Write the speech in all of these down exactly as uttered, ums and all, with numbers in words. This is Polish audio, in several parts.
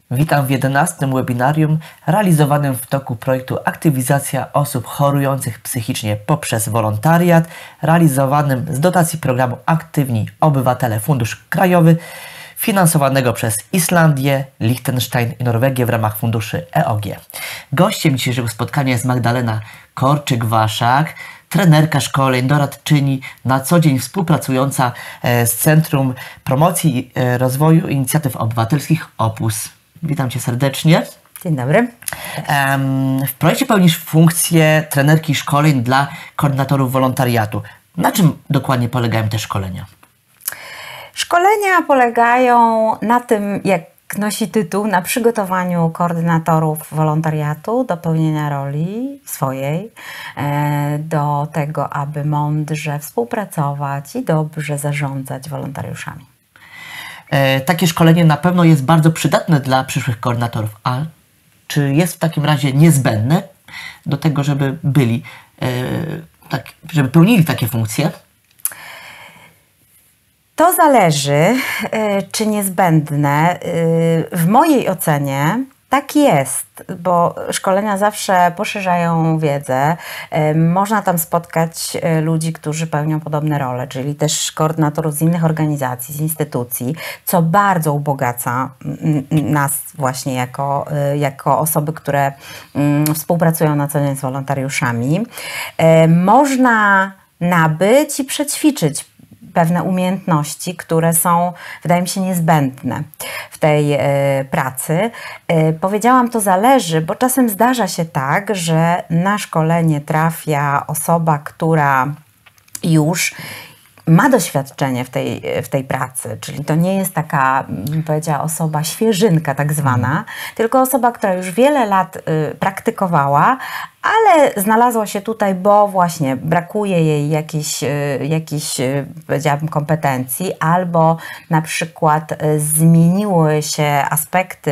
Witam w jedenastym webinarium realizowanym w toku projektu Aktywizacja osób chorujących psychicznie poprzez wolontariat, realizowanym z dotacji programu Aktywni Obywatele Fundusz Krajowy, finansowanego przez Islandię, Liechtenstein i Norwegię w ramach funduszy E O G. Gościem dzisiejszego spotkania jest Magdalena Korczyk-Waszak, trenerka szkoleń, doradczyni, na co dzień współpracująca z Centrum Promocji i Rozwoju Inicjatyw Obywatelskich Opus. Witam Cię serdecznie. Dzień dobry. W projekcie pełnisz funkcję trenerki szkoleń dla koordynatorów wolontariatu. Na czym dokładnie polegają te szkolenia? Szkolenia polegają na tym, jak nosi tytuł, na przygotowaniu koordynatorów wolontariatu do pełnienia roli swojej, do tego, aby mądrze współpracować i dobrze zarządzać wolontariuszami. Takie szkolenie na pewno jest bardzo przydatne dla przyszłych koordynatorów. A czy jest w takim razie niezbędne do tego, żeby byli, tak, żeby pełnili takie funkcje? To zależy, czy niezbędne. W mojej ocenie tak jest, bo szkolenia zawsze poszerzają wiedzę. Można tam spotkać ludzi, którzy pełnią podobne role, czyli też koordynatorów z innych organizacji, z instytucji, co bardzo ubogaca nas właśnie jako, jako osoby, które współpracują na co dzień z wolontariuszami. Można nabyć i przećwiczyć pewne umiejętności, które są, wydaje mi się, niezbędne w tej e, pracy. E, powiedziałam, to zależy, bo czasem zdarza się tak, że na szkolenie trafia osoba, która już ma doświadczenie w tej, w tej pracy, czyli to nie jest taka, bym powiedziała, osoba świeżynka tak zwana, mm. tylko osoba, która już wiele lat y, praktykowała, ale znalazła się tutaj, bo właśnie brakuje jej jakiejś, y, jakiejś y, powiedziałabym, kompetencji, albo na przykład y, zmieniły się aspekty,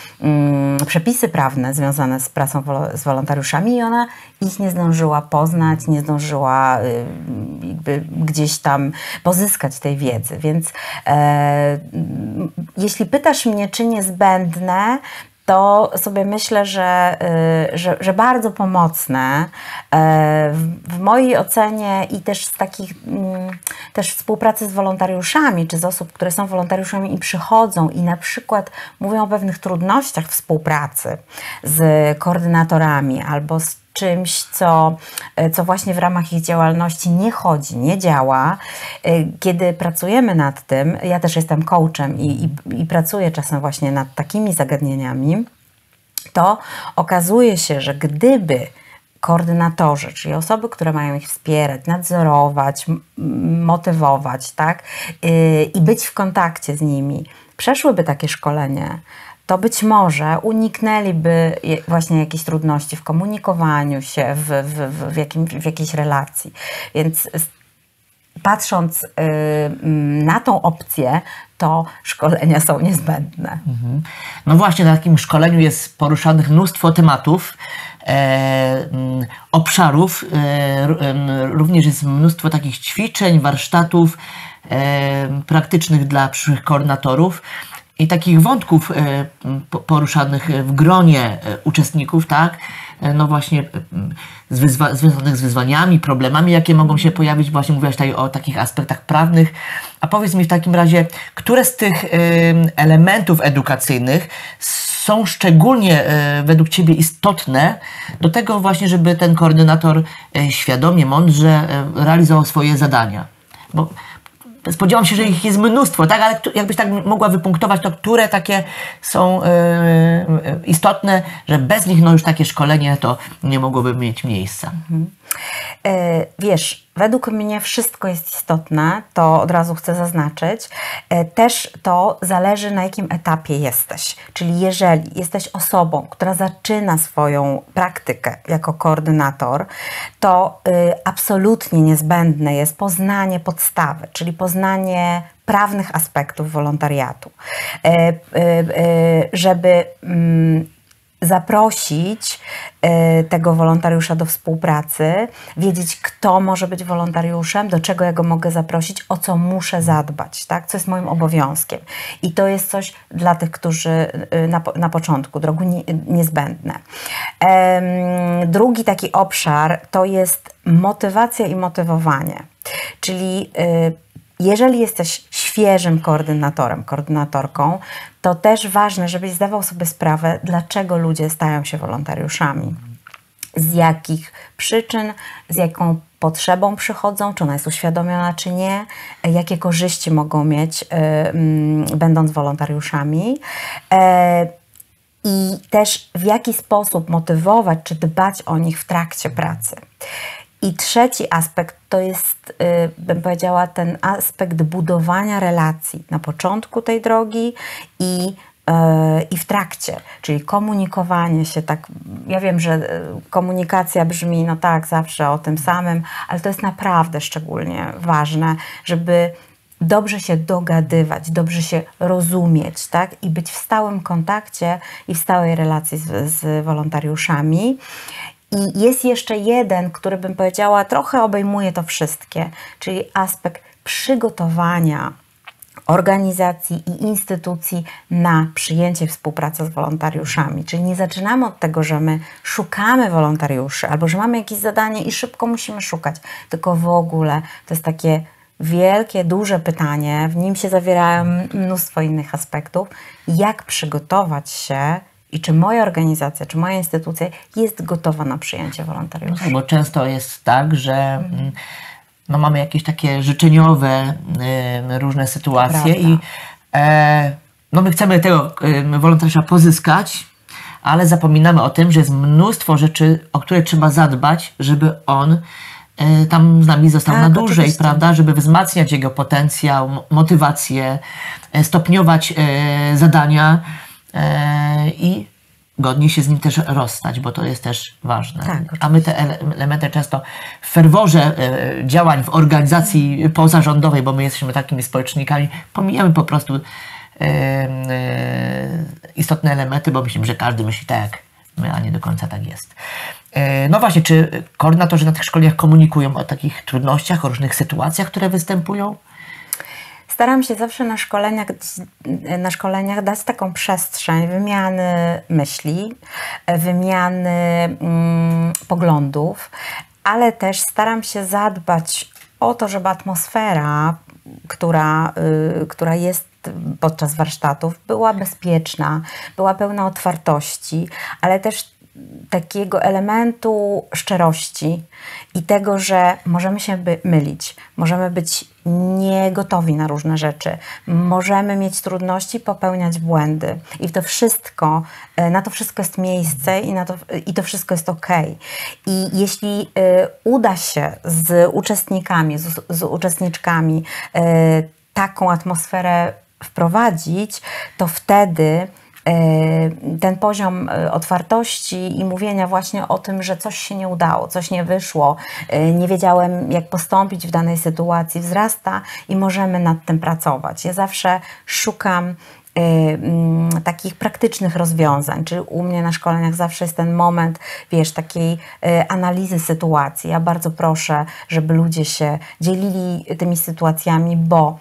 y, przepisy prawne związane z pracą wol- z wolontariuszami i ona ich nie zdążyła poznać, nie zdążyła y, jakby gdzieś tam pozyskać tej wiedzy. Więc e, jeśli pytasz mnie, czy niezbędne, to sobie myślę, że, y, że, że bardzo pomocne. E, w, w mojej ocenie i też z takich y, też współpracy z wolontariuszami, czy z osób, które są wolontariuszami i przychodzą i na przykład mówią o pewnych trudnościach współpracy z koordynatorami albo z czymś, co, co właśnie w ramach ich działalności nie chodzi, nie działa. Kiedy pracujemy nad tym, ja też jestem coachem i, i, i pracuję czasem właśnie nad takimi zagadnieniami, to okazuje się, że gdyby koordynatorzy, czyli osoby, które mają ich wspierać, nadzorować, motywować, tak, i być w kontakcie z nimi, przeszłyby takie szkolenie, to być może uniknęliby właśnie jakichś trudności w komunikowaniu się, w, w, w, jakim, w jakiejś relacji. Więc patrząc y, na tą opcję, to szkolenia są niezbędne. Mhm. No właśnie, na takim szkoleniu jest poruszanych mnóstwo tematów, e, obszarów, e, również jest mnóstwo takich ćwiczeń, warsztatów e, praktycznych dla przyszłych koordynatorów. I takich wątków e, poruszanych w gronie e, uczestników, tak, e, no właśnie e, z wyzwa- związanych z wyzwaniami, problemami, jakie mogą się pojawić, właśnie mówiłaś tutaj o takich aspektach prawnych. A powiedz mi w takim razie, które z tych e, elementów edukacyjnych są szczególnie e, według Ciebie istotne do tego właśnie, żeby ten koordynator e, świadomie, mądrze e, realizował swoje zadania? Bo spodziewam się, że ich jest mnóstwo, tak? Ale jakbyś tak mogła wypunktować, to które takie są yy, istotne, że bez nich no już takie szkolenie to nie mogłoby mieć miejsca. Mhm. Yy, wiesz, według mnie wszystko jest istotne, to od razu chcę zaznaczyć. Yy, też to zależy, na jakim etapie jesteś. Czyli jeżeli jesteś osobą, która zaczyna swoją praktykę jako koordynator, to yy, absolutnie niezbędne jest poznanie podstawy, czyli poznanie prawnych aspektów wolontariatu. Yy, yy, yy, żeby yy, zaprosić y, tego wolontariusza do współpracy, wiedzieć, kto może być wolontariuszem, do czego ja go mogę zaprosić, o co muszę zadbać, tak? Co jest moim obowiązkiem. I to jest coś dla tych, którzy y, na, na początku, drogu nie, niezbędne. Ehm, drugi taki obszar to jest motywacja i motywowanie. Czyli y, jeżeli jesteś świeżym koordynatorem, koordynatorką, to też ważne, żebyś zdawał sobie sprawę, dlaczego ludzie stają się wolontariuszami. Z jakich przyczyn, z jaką potrzebą przychodzą, czy ona jest uświadomiona, czy nie, jakie korzyści mogą mieć, y, y, będąc wolontariuszami. E, I też w jaki sposób motywować, czy dbać o nich w trakcie pracy. I trzeci aspekt to jest, y, bym powiedziała, ten aspekt budowania relacji na początku tej drogi i, y, i w trakcie, czyli komunikowanie się. Tak, ja wiem, że komunikacja brzmi, no tak, zawsze o tym samym, ale to jest naprawdę szczególnie ważne, żeby dobrze się dogadywać, dobrze się rozumieć, tak? I być w stałym kontakcie i w stałej relacji z, z wolontariuszami. I jest jeszcze jeden, który bym powiedziała trochę obejmuje to wszystkie, czyli aspekt przygotowania organizacji i instytucji na przyjęcie współpracy z wolontariuszami. Czyli nie zaczynamy od tego, że my szukamy wolontariuszy albo że mamy jakieś zadanie i szybko musimy szukać, tylko w ogóle to jest takie wielkie, duże pytanie, w nim się zawierają mnóstwo innych aspektów, jak przygotować się i czy moja organizacja, czy moja instytucja jest gotowa na przyjęcie wolontariuszy. No, bo często jest tak, że mm. no, mamy jakieś takie życzeniowe y, różne sytuacje i e, no, my chcemy tego y, wolontariusza pozyskać, ale zapominamy o tym, że jest mnóstwo rzeczy, o które trzeba zadbać, żeby on y, tam z nami został tak, na dłużej, oczywiście. prawda? Żeby wzmacniać jego potencjał, motywację, stopniować y, zadania y, i godnie się z nim też rozstać, bo to jest też ważne. Tak, a my te elementy często w ferworze e, działań w organizacji pozarządowej, bo my jesteśmy takimi społecznikami, pomijamy po prostu e, e, istotne elementy, bo myślimy, że każdy myśli tak jak my, a nie do końca tak jest. E, no właśnie, czy koordynatorzy na tych szkoleniach komunikują o takich trudnościach, o różnych sytuacjach, które występują? Staram się zawsze na szkoleniach, na szkoleniach dać taką przestrzeń wymiany myśli, wymiany mm, poglądów, ale też staram się zadbać o to, żeby atmosfera, która, y, która jest podczas warsztatów, była bezpieczna, była pełna otwartości, ale też takiego elementu szczerości i tego, że możemy się by mylić, możemy być niegotowi na różne rzeczy, możemy mieć trudności, popełniać błędy i to wszystko, na to wszystko jest miejsce i, na to, i to wszystko jest okej. I jeśli y, uda się z uczestnikami, z, z uczestniczkami y, taką atmosferę wprowadzić, to wtedy ten poziom otwartości i mówienia właśnie o tym, że coś się nie udało, coś nie wyszło, nie wiedziałem jak postąpić w danej sytuacji, wzrasta i możemy nad tym pracować. Ja zawsze szukam y, takich praktycznych rozwiązań, czyli u mnie na szkoleniach zawsze jest ten moment, wiesz, takiej y, analizy sytuacji. Ja bardzo proszę, żeby ludzie się dzielili tymi sytuacjami, bo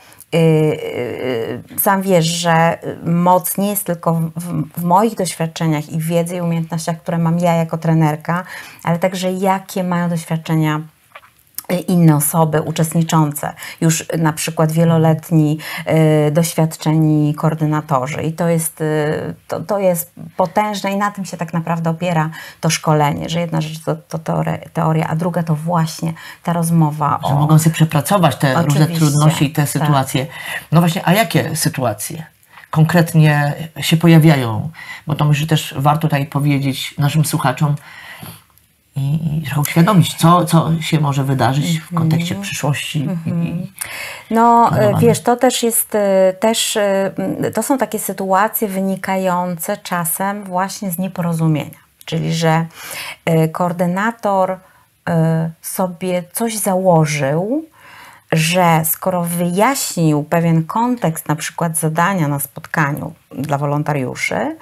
sam wiesz, że moc nie jest tylko w, w moich doświadczeniach i wiedzy i umiejętnościach, które mam ja jako trenerka, ale także jakie mają doświadczenia inne osoby uczestniczące, już na przykład wieloletni, y, doświadczeni koordynatorzy. I to jest, y, to, to jest potężne i na tym się tak naprawdę opiera to szkolenie, że jedna rzecz to, to teoria, teoria, a druga to właśnie ta rozmowa. Że o... mogą sobie przepracować te Oczywiście, różne trudności i te sytuacje. Tak. No właśnie, a jakie sytuacje konkretnie się pojawiają? Bo to myślę, że też warto tutaj powiedzieć naszym słuchaczom, i trochę uświadomić, co, co się może wydarzyć mm -hmm. w kontekście przyszłości. Mm -hmm. i, no wiesz, to też jest, też, to są takie sytuacje wynikające czasem właśnie z nieporozumienia. Czyli, że koordynator sobie coś założył, że skoro wyjaśnił pewien kontekst na przykład zadania na spotkaniu dla wolontariuszy,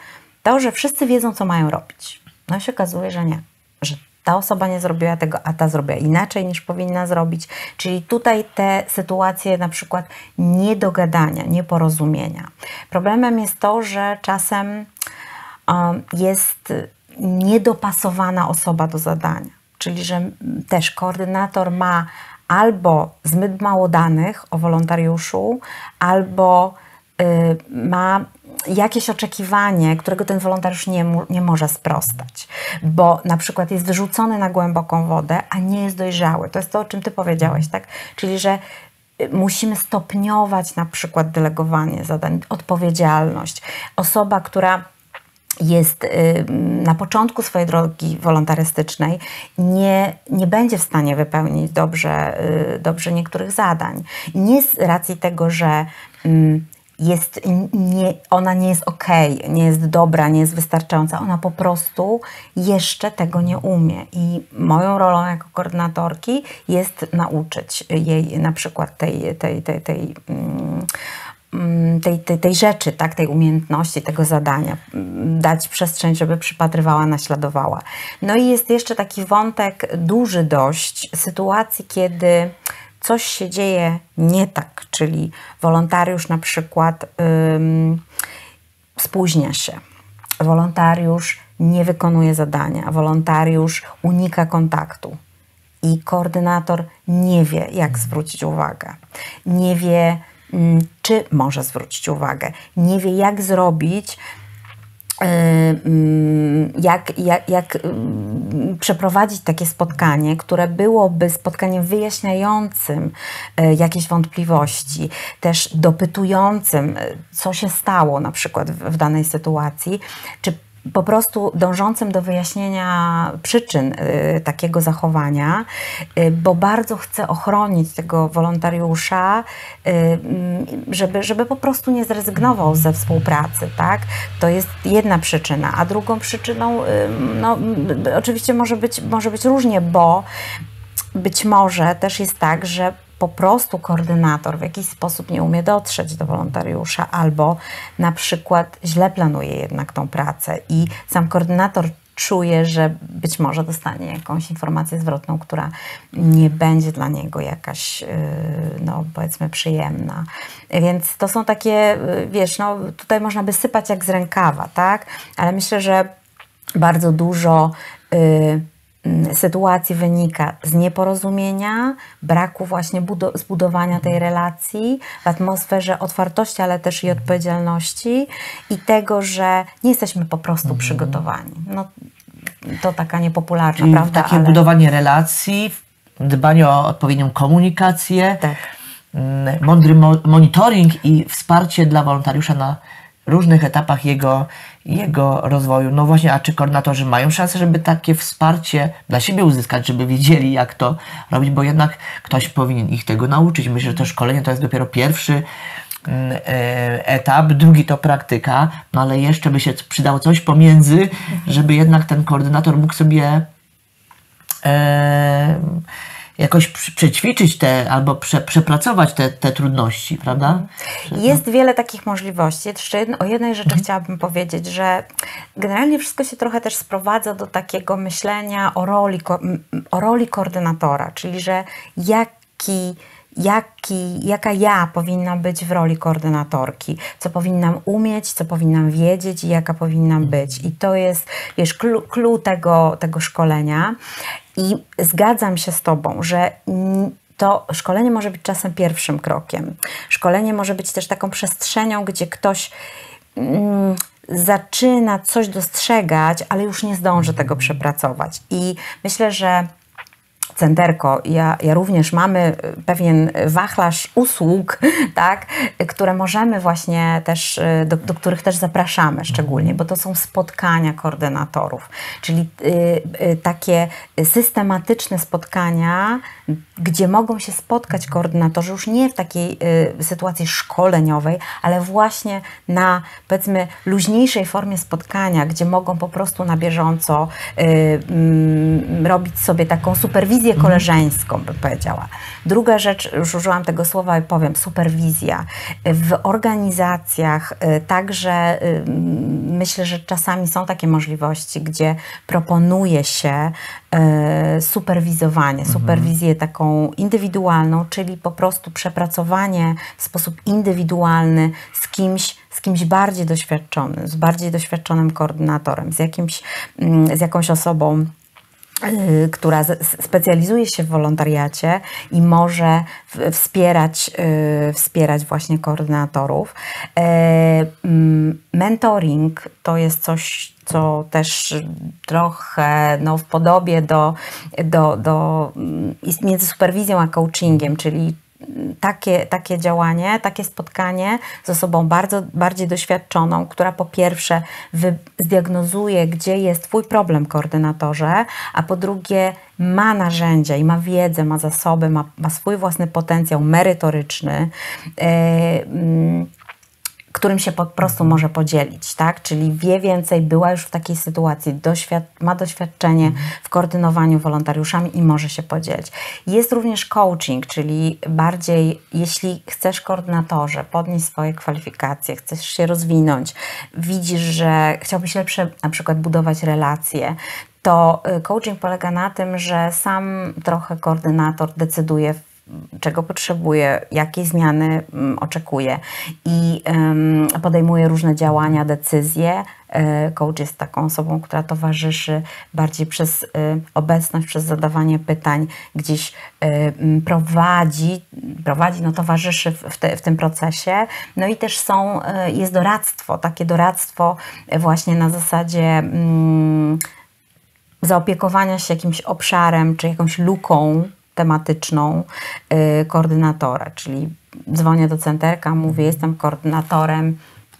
to, że wszyscy wiedzą, co mają robić. No i się okazuje, że nie. Że ta osoba nie zrobiła tego, a ta zrobiła inaczej niż powinna zrobić. Czyli tutaj te sytuacje na przykład niedogadania, nieporozumienia. Problemem jest to, że czasem um, jest niedopasowana osoba do zadania. Czyli że też koordynator ma albo zbyt mało danych o wolontariuszu, albo y, ma jakieś oczekiwanie, którego ten wolontariusz nie, nie może sprostać, bo na przykład jest wyrzucony na głęboką wodę, a nie jest dojrzały. To jest to, o czym ty powiedziałeś, tak? Czyli, że musimy stopniować na przykład delegowanie zadań, odpowiedzialność. Osoba, która jest na początku swojej drogi wolontarystycznej, nie, nie będzie w stanie wypełnić dobrze, dobrze niektórych zadań. I nie z racji tego, że jest, nie, ona nie jest okej, nie jest dobra, nie jest wystarczająca. Ona po prostu jeszcze tego nie umie. I moją rolą jako koordynatorki jest nauczyć jej na przykład tej, tej, tej, tej, tej, tej, tej rzeczy, tak, tej umiejętności, tego zadania. Dać przestrzeń, żeby przypatrywała, naśladowała. No i jest jeszcze taki wątek duży dość sytuacji, kiedy coś się dzieje nie tak, czyli wolontariusz na przykład ym, spóźnia się, wolontariusz nie wykonuje zadania, wolontariusz unika kontaktu i koordynator nie wie, jak zwrócić uwagę, nie wie, ym, czy może zwrócić uwagę, nie wie, jak zrobić, Jak, jak, jak przeprowadzić takie spotkanie, które byłoby spotkaniem wyjaśniającym jakieś wątpliwości, też dopytującym, co się stało na przykład w, w danej sytuacji, czy po prostu dążącym do wyjaśnienia przyczyn y, takiego zachowania, y, bo bardzo chcę ochronić tego wolontariusza, y, żeby, żeby po prostu nie zrezygnował ze współpracy, tak? To jest jedna przyczyna, a drugą przyczyną, y, no, y, oczywiście może być, może być różnie, bo być może też jest tak, że po prostu koordynator w jakiś sposób nie umie dotrzeć do wolontariusza albo na przykład źle planuje jednak tą pracę i sam koordynator czuje, że być może dostanie jakąś informację zwrotną, która nie będzie dla niego jakaś, no powiedzmy, przyjemna. Więc to są takie, wiesz, no tutaj można by sypać jak z rękawa, tak? Ale myślę, że bardzo dużo y, sytuacji wynika z nieporozumienia, braku właśnie zbudowania tej relacji w atmosferze otwartości, ale też i odpowiedzialności i tego, że nie jesteśmy po prostu mhm. przygotowani. No, to taka niepopularna, czyli prawda? Takie ale... budowanie relacji, dbanie o odpowiednią komunikację, tak. mądry mo monitoring i wsparcie dla wolontariusza na różnych etapach jego, jego rozwoju. No właśnie, a czy koordynatorzy mają szansę, żeby takie wsparcie dla siebie uzyskać, żeby wiedzieli, jak to robić, bo jednak ktoś powinien ich tego nauczyć. Myślę, że to szkolenie to jest dopiero pierwszy etap, drugi to praktyka, no ale jeszcze by się przydało coś pomiędzy, żeby jednak ten koordynator mógł sobie e, jakoś przećwiczyć te, albo prze, przepracować te, te trudności, prawda? Jest wiele takich możliwości. Jeszcze jedno, o jednej rzeczy mhm. chciałabym powiedzieć, że generalnie wszystko się trochę też sprowadza do takiego myślenia o roli, o roli koordynatora, czyli że jaki Jaki, jaka ja powinna być w roli koordynatorki, co powinnam umieć, co powinnam wiedzieć i jaka powinnam być. I to jest, wiesz, clue tego, tego szkolenia. I zgadzam się z Tobą, że to szkolenie może być czasem pierwszym krokiem. Szkolenie może być też taką przestrzenią, gdzie ktoś mm, zaczyna coś dostrzegać, ale już nie zdąży tego przepracować. I myślę, że Centerco, ja, ja również mamy pewien wachlarz usług, tak, które możemy właśnie też, do, do których też zapraszamy szczególnie, bo to są spotkania koordynatorów, czyli y, y, takie systematyczne spotkania, gdzie mogą się spotkać koordynatorzy już nie w takiej y, sytuacji szkoleniowej, ale właśnie na, powiedzmy, luźniejszej formie spotkania, gdzie mogą po prostu na bieżąco y, y, robić sobie taką superwizję wizję koleżeńską, bym powiedziała. Druga rzecz, już użyłam tego słowa i powiem, superwizja. W organizacjach także myślę, że czasami są takie możliwości, gdzie proponuje się superwizowanie, superwizję taką indywidualną, czyli po prostu przepracowanie w sposób indywidualny z kimś, z kimś bardziej doświadczonym, z bardziej doświadczonym koordynatorem, z, jakimś, z jakąś osobą, yy, która z, specjalizuje się w wolontariacie i może w, wspierać, yy, wspierać właśnie koordynatorów. Yy, yy, mentoring to jest coś, co też trochę no, w podobie do, do, do między superwizją a coachingiem, czyli Takie, takie działanie, takie spotkanie z osobą bardzo, bardziej doświadczoną, która po pierwsze wy, zdiagnozuje, gdzie jest twój problem, koordynatorze, a po drugie ma narzędzia i ma wiedzę, ma zasoby, ma, ma swój własny potencjał merytoryczny, yy, yy, którym się po prostu może podzielić, tak? Czyli wie więcej, była już w takiej sytuacji, doświad ma doświadczenie w koordynowaniu wolontariuszami i może się podzielić. Jest również coaching, czyli bardziej, jeśli chcesz, koordynatorze, podnieść swoje kwalifikacje, chcesz się rozwinąć, widzisz, że chciałbyś lepsze na przykład budować relacje, to coaching polega na tym, że sam trochę koordynator decyduje, czego potrzebuje, jakiej zmiany um, oczekuje i um, podejmuje różne działania, decyzje. E, coach jest taką osobą, która towarzyszy bardziej przez e, obecność, przez zadawanie pytań, gdzieś e, prowadzi, prowadzi, no towarzyszy w, te, w tym procesie. No i też są, e, jest doradztwo, takie doradztwo właśnie na zasadzie mm, zaopiekowania się jakimś obszarem, czy jakąś luką tematyczną y, koordynatora, czyli dzwonię do centerka, mówię, jestem koordynatorem,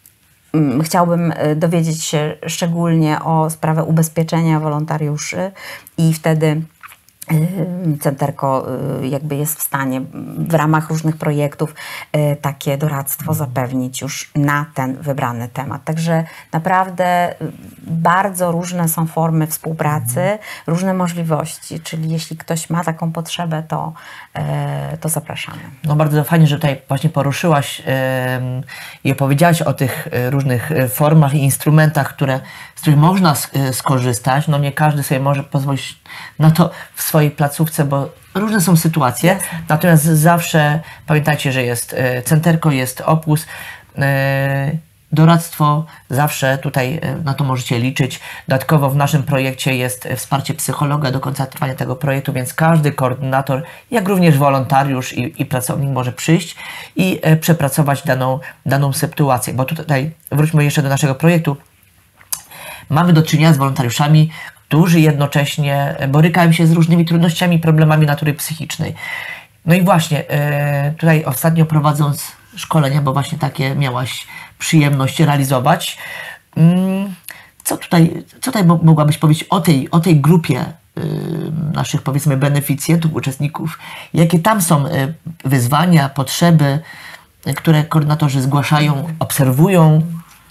y, chciałbym dowiedzieć się szczególnie o sprawę ubezpieczenia wolontariuszy i wtedy centerko jakby jest w stanie w ramach różnych projektów takie doradztwo zapewnić już na ten wybrany temat. Także naprawdę bardzo różne są formy współpracy, różne możliwości, czyli jeśli ktoś ma taką potrzebę, to, to zapraszamy. No bardzo fajnie, że tutaj właśnie poruszyłaś yy, i opowiedziałaś o tych różnych formach i instrumentach, które, z których można skorzystać. No nie każdy sobie może pozwolić na to w swojej placówce, bo różne są sytuacje. Yes. Natomiast zawsze pamiętajcie, że jest centerko, jest Opus, yy, doradztwo, zawsze tutaj na to możecie liczyć. Dodatkowo w naszym projekcie jest wsparcie psychologa do końca trwania tego projektu, więc każdy koordynator, jak również wolontariusz i, i pracownik może przyjść i e, przepracować daną, daną sytuację. Bo tutaj wróćmy jeszcze do naszego projektu. Mamy do czynienia z wolontariuszami, którzy jednocześnie borykają się z różnymi trudnościami, problemami natury psychicznej. No i właśnie, e, tutaj ostatnio prowadząc szkolenia, bo właśnie takie miałaś przyjemność realizować. Co tutaj, co tutaj mogłabyś powiedzieć o tej, o tej grupie y, naszych, powiedzmy, beneficjentów, uczestników? Jakie tam są y, wyzwania, potrzeby, y, które koordynatorzy zgłaszają, obserwują?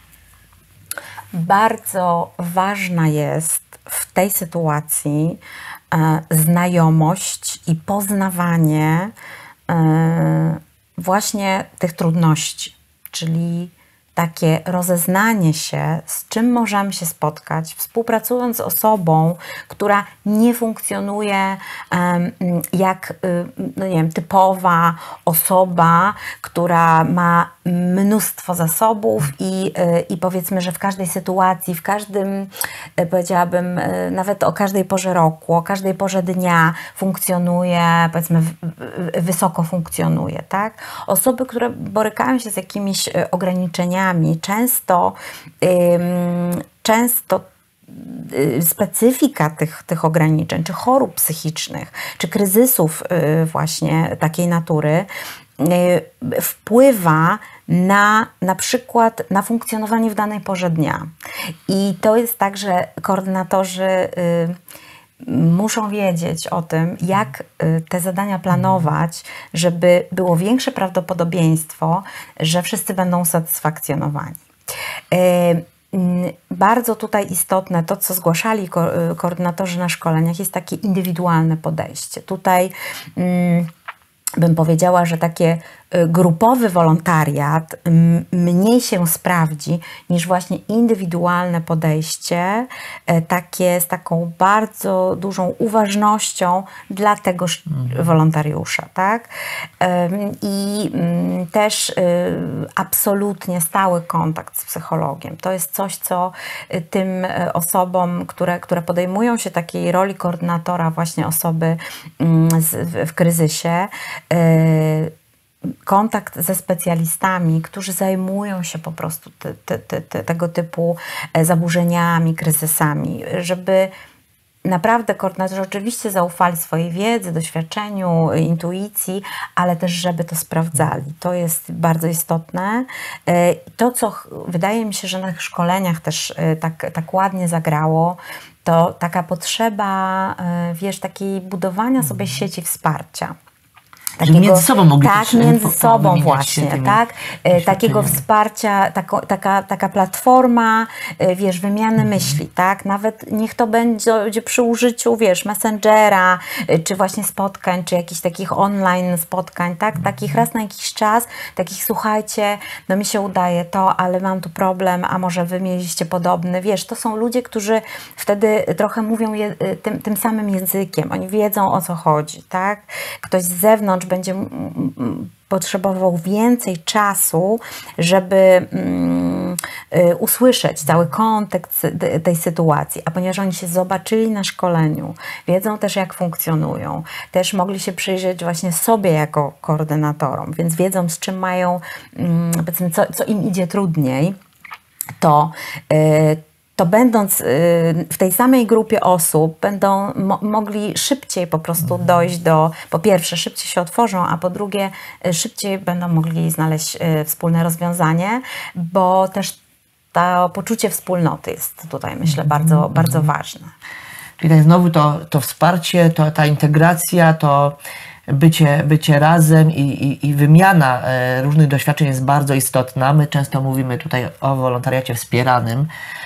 Bardzo ważna jest w tej sytuacji y, znajomość i poznawanie y, właśnie tych trudności, czyli takie rozeznanie się, z czym możemy się spotkać, współpracując z osobą, która nie funkcjonuje um, jak no nie wiem, typowa osoba, która ma mnóstwo zasobów i, i powiedzmy, że w każdej sytuacji, w każdym, powiedziałabym, nawet o każdej porze roku, o każdej porze dnia funkcjonuje, powiedzmy, wysoko funkcjonuje, tak? Osoby, które borykają się z jakimiś ograniczeniami, często, ym, często specyfika tych, tych ograniczeń, czy chorób psychicznych, czy kryzysów yy, właśnie takiej natury yy, wpływa na na przykład na funkcjonowanie w danej porze dnia. I to jest tak, że koordynatorzy yy, muszą wiedzieć o tym, jak yy, te zadania planować, żeby było większe prawdopodobieństwo, że wszyscy będą usatysfakcjonowani. Yy, bardzo tutaj istotne, to co zgłaszali ko koordynatorzy na szkoleniach, jest takie indywidualne podejście. Tutaj mm, bym powiedziała, że takie grupowy wolontariat mniej się sprawdzi niż właśnie indywidualne podejście, takie z taką bardzo dużą uważnością dla tegoż mhm. wolontariusza, tak? I też absolutnie stały kontakt z psychologiem. To jest coś, co tym osobom, które, które podejmują się takiej roli koordynatora, właśnie osoby w kryzysie, kontakt ze specjalistami, którzy zajmują się po prostu te, te, te, te, tego typu zaburzeniami, kryzysami, żeby naprawdę koordynatorzy oczywiście zaufali swojej wiedzy, doświadczeniu, intuicji, ale też żeby to sprawdzali. To jest bardzo istotne. To, co wydaje mi się, że na szkoleniach też tak, tak ładnie zagrało, to taka potrzeba, wiesz, takiej budowania sobie sieci wsparcia. Takiego, że między sobą mogli tak, też, między sobą właśnie, tak, takiego wsparcia, tako, taka, taka platforma, wiesz, wymiany mhm. myśli, tak, nawet niech to będzie przy użyciu, wiesz, Messengera, czy właśnie spotkań, czy jakichś takich online spotkań, tak, mhm. takich raz na jakiś czas, takich słuchajcie, no mi się udaje to, ale mam tu problem, a może wy mieliście podobny, wiesz, to są ludzie, którzy wtedy trochę mówią je, tym, tym samym językiem, oni wiedzą, o co chodzi, tak, ktoś z zewnątrz będzie potrzebował więcej czasu, żeby um, y, usłyszeć cały kontekst tej sytuacji, a ponieważ oni się zobaczyli na szkoleniu, wiedzą też, jak funkcjonują, też mogli się przyjrzeć właśnie sobie jako koordynatorom, więc wiedzą, z czym mają, um, powiedzmy, co, co im idzie trudniej, to y, to będąc w tej samej grupie osób, będą mo mogli szybciej po prostu dojść do, po pierwsze szybciej się otworzą, a po drugie szybciej będą mogli znaleźć wspólne rozwiązanie, bo też to poczucie wspólnoty jest tutaj, myślę, bardzo, bardzo ważne. Czyli tutaj znowu to, to wsparcie, to, ta integracja, to bycie, bycie razem i, i, i wymiana różnych doświadczeń jest bardzo istotna. My często mówimy tutaj o wolontariacie wspieranym,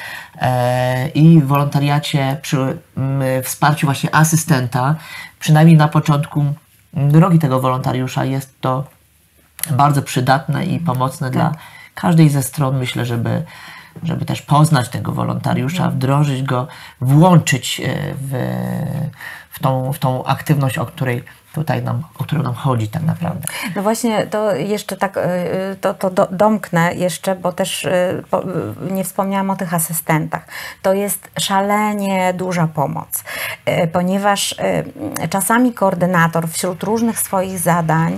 i wolontariacie przy wsparciu właśnie asystenta, przynajmniej na początku drogi tego wolontariusza jest to bardzo przydatne i pomocne tak. dla każdej ze stron, myślę, żeby, żeby też poznać tego wolontariusza, wdrożyć go, włączyć w, w, tą, w tą aktywność, o której tutaj nam, o którą nam chodzi tak naprawdę. No właśnie, to jeszcze tak, to, to do, domknę jeszcze, bo też po, nie wspomniałam o tych asystentach. To jest szalenie duża pomoc, ponieważ czasami koordynator wśród różnych swoich zadań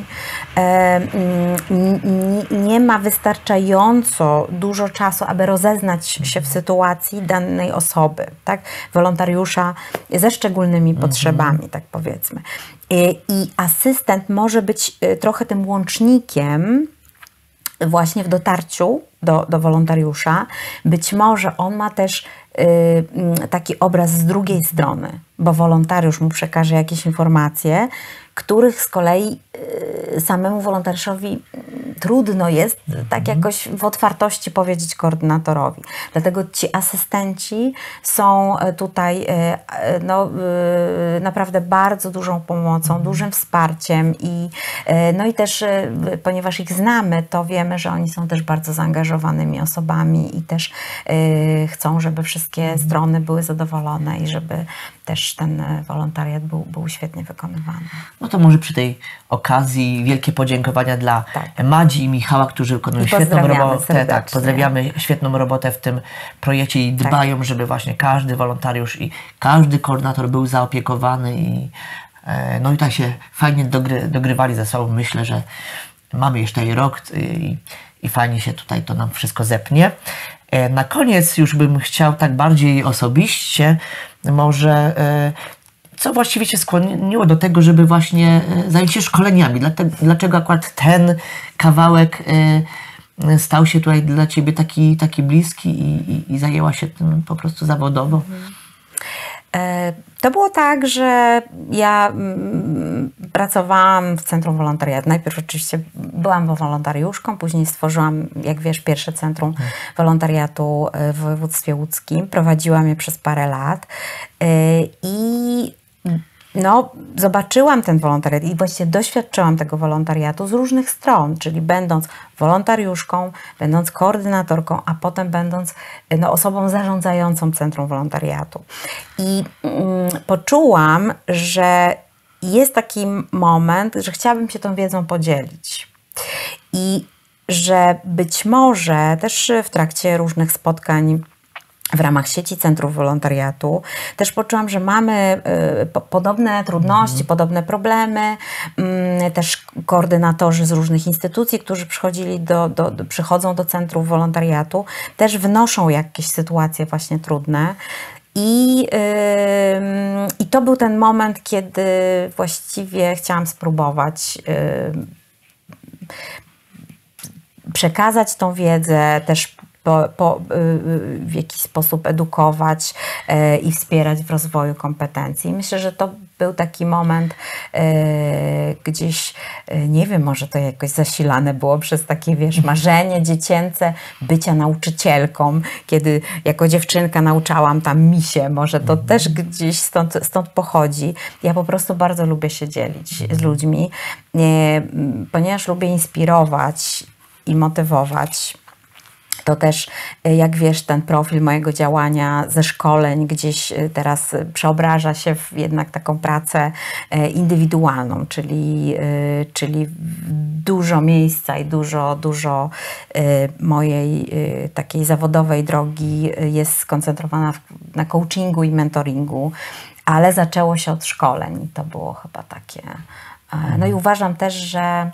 nie ma wystarczająco dużo czasu, aby rozeznać się w sytuacji danej osoby, tak? Wolontariusza ze szczególnymi mhm. potrzebami, tak powiedzmy. I asystent może być trochę tym łącznikiem właśnie w dotarciu do, do wolontariusza. Być może on ma też y, taki obraz z drugiej strony, bo wolontariusz mu przekaże jakieś informacje, których z kolei y, samemu wolontariuszowi trudno jest tak jakoś w otwartości powiedzieć koordynatorowi. Dlatego ci asystenci są tutaj no, naprawdę bardzo dużą pomocą, dużym wsparciem i, no i też ponieważ ich znamy, to wiemy, że oni są też bardzo zaangażowanymi osobami i też chcą, żeby wszystkie strony były zadowolone i żeby też ten wolontariat był, był świetnie wykonywany. No to może przy tej okazji wielkie podziękowania dla tak. Madzi i Michała, którzy wykonują I świetną robotę. Tak, pozdrawiamy świetną robotę w tym projekcie i dbają, tak. żeby właśnie każdy wolontariusz i każdy koordynator był zaopiekowany i no i tak się fajnie dogry, dogrywali ze sobą. Myślę, że mamy jeszcze i rok i, i fajnie się tutaj to nam wszystko zepnie. Na koniec już bym chciał tak bardziej osobiście może co właściwie się skłoniło do tego, żeby właśnie zająć się szkoleniami? Dlaczego akurat ten kawałek stał się tutaj dla Ciebie taki, taki bliski i, i, i zajęła się tym po prostu zawodowo? To było tak, że ja pracowałam w Centrum Wolontariatu. Najpierw oczywiście byłam wolontariuszką, później stworzyłam, jak wiesz, pierwsze Centrum Wolontariatu w województwie łódzkim. Prowadziłam je przez parę lat i no, zobaczyłam ten wolontariat i właściwie doświadczyłam tego wolontariatu z różnych stron, czyli będąc wolontariuszką, będąc koordynatorką, a potem będąc no, osobą zarządzającą Centrum Wolontariatu. I mm, poczułam, że jest taki moment, że chciałabym się tą wiedzą podzielić. I że być może też w trakcie różnych spotkań w ramach sieci Centrów Wolontariatu też poczułam, że mamy y, podobne trudności, mm. podobne problemy. Y, też koordynatorzy z różnych instytucji, którzy przychodzili do, do, do, przychodzą do Centrów Wolontariatu, też wnoszą jakieś sytuacje właśnie trudne. I, yy, I to był ten moment, kiedy właściwie chciałam spróbować yy, przekazać tą wiedzę, też po, po, yy, w jakiś sposób edukować yy, i wspierać w rozwoju kompetencji. Myślę, że to był taki moment yy, gdzieś, yy, nie wiem, może to jakoś zasilane było przez takie, wiesz, marzenie dziecięce bycia nauczycielką, kiedy jako dziewczynka nauczałam tam misie, może to też gdzieś stąd, stąd pochodzi. Ja po prostu bardzo lubię się dzielić z ludźmi, yy, ponieważ lubię inspirować i motywować. To też, jak wiesz, ten profil mojego działania ze szkoleń gdzieś teraz przeobraża się w jednak taką pracę indywidualną, czyli, czyli dużo miejsca i dużo, dużo mojej takiej zawodowej drogi jest skoncentrowana na coachingu i mentoringu, ale zaczęło się od szkoleń. To było chyba takie. No i uważam też, że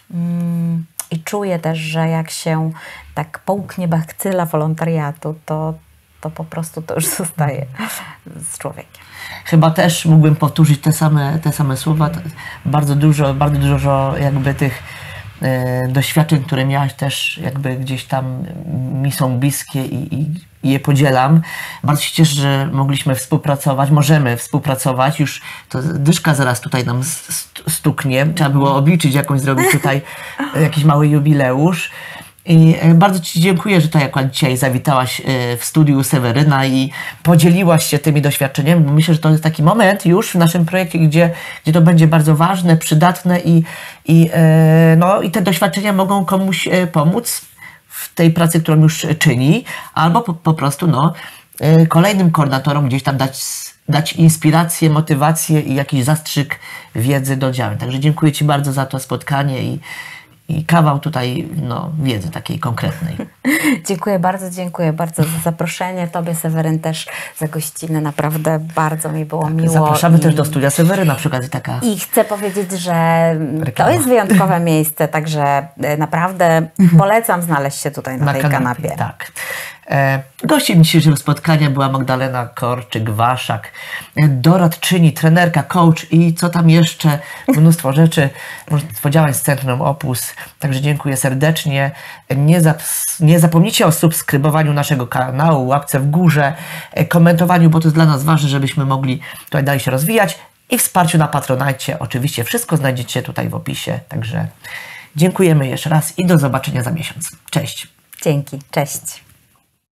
mm, i czuję też, że jak się tak połknie bakcyla wolontariatu, to, to po prostu to już zostaje z człowiekiem. Chyba też mógłbym powtórzyć te same, te same słowa. Bardzo dużo, bardzo dużo jakby tych e, doświadczeń, które miałaś, też jakby gdzieś tam mi są bliskie i, i, i je podzielam. Bardzo się cieszę, że mogliśmy współpracować, możemy współpracować. Już to dyszka zaraz tutaj nam stuknie. Trzeba było obliczyć jakąś, zrobić tutaj jakiś mały jubileusz. I bardzo Ci dziękuję, że tutaj akurat dzisiaj zawitałaś w studiu Seweryna i podzieliłaś się tymi doświadczeniami, bo myślę, że to jest taki moment już w naszym projekcie, gdzie, gdzie to będzie bardzo ważne, przydatne i, i, no, i te doświadczenia mogą komuś pomóc w tej pracy, którą już czyni, albo po, po prostu no, kolejnym koordynatorom gdzieś tam dać, dać inspirację, motywację i jakiś zastrzyk wiedzy do działań. Także dziękuję Ci bardzo za to spotkanie i I kawał tutaj no, wiedzy takiej konkretnej. Dziękuję bardzo, dziękuję bardzo za zaproszenie. Tobie, Seweryn, też za gościnę. Naprawdę bardzo mi było tak, miło. Zapraszamy i... też do studia Seweryna przy okazji taka. I chcę powiedzieć, że reklama. To jest wyjątkowe miejsce, także naprawdę polecam znaleźć się tutaj na, na tej kanapie. kanapie. Tak. E, gościem dzisiejszego spotkania była Magdalena Korczyk-Waszak, doradczyni, trenerka, coach i co tam jeszcze, mnóstwo rzeczy, mnóstwo działań z Centrum Opus. Także dziękuję serdecznie. Nie, zap nie zapomnijcie o subskrybowaniu naszego kanału, łapce w górze, komentowaniu, bo to jest dla nas ważne, żebyśmy mogli tutaj dalej się rozwijać i wsparciu na Patronite. Oczywiście wszystko znajdziecie tutaj w opisie. Także dziękujemy jeszcze raz i do zobaczenia za miesiąc. Cześć. Dzięki, cześć.